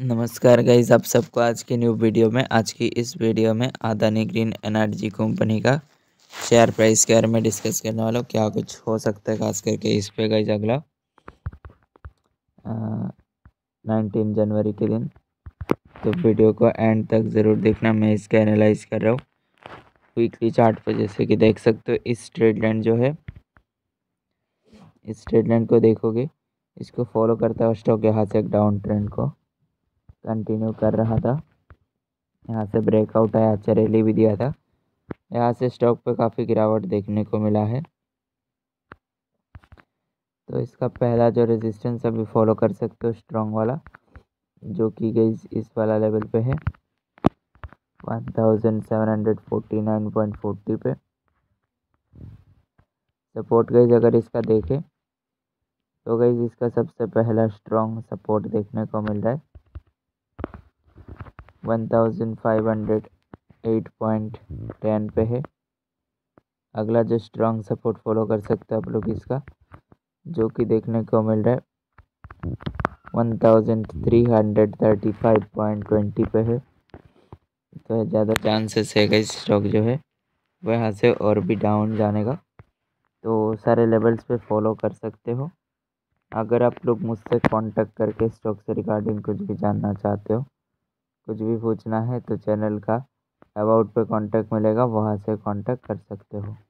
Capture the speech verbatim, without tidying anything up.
नमस्कार गाइज, आप सबको आज की न्यू वीडियो में आज की इस वीडियो में अदानी ग्रीन एनर्जी कंपनी का शेयर प्राइस के बारे में डिस्कस करने वाला हूँ। क्या कुछ हो सकता है खास करके इस पे गाइज अगला नाइनटीन जनवरी के दिन, तो वीडियो को एंड तक ज़रूर देखना। मैं इसका एनालाइज कर रहा हूँ वीकली चार्ट पर। जैसे कि देख सकते हो इस ट्रेड लाइन जो है, इस ट्रेड लाइन को देखोगे, इसको फॉलो करता हुआ स्टॉक यहाँ से एक डाउन ट्रेंड को कंटिन्यू कर रहा था। यहाँ से ब्रेकआउट आया, अच्छा रैली भी दिया था। यहाँ से स्टॉक पे काफ़ी गिरावट देखने को मिला है। तो इसका पहला जो रेजिस्टेंस अभी फॉलो कर सकते हो स्ट्रॉन्ग वाला, जो कि गई इस वाला लेवल पे है one thousand seven hundred forty nine point forty पे। सपोर्ट गई अगर इसका देखें तो गई इसका सबसे पहला स्ट्रॉन्ग सपोर्ट देखने को मिल रहा है one thousand five hundred eight point ten पे है। अगला जो स्ट्रॉन्ग सपोर्ट फॉलो कर सकते हो आप लोग इसका, जो कि देखने को मिल रहा है one thousand three hundred thirty five point twenty पे है। तो ज़्यादा चांसेस है कि स्टॉक जो है वह यहाँ से और भी डाउन जाने का। तो सारे लेवल्स पे फॉलो कर सकते हो। अगर आप लोग मुझसे कांटेक्ट करके स्टॉक से रिगार्डिंग कुछ भी जानना चाहते हो, कुछ भी पूछना है, तो चैनल का अबाउट पे कांटेक्ट मिलेगा, वहाँ से कांटेक्ट कर सकते हो।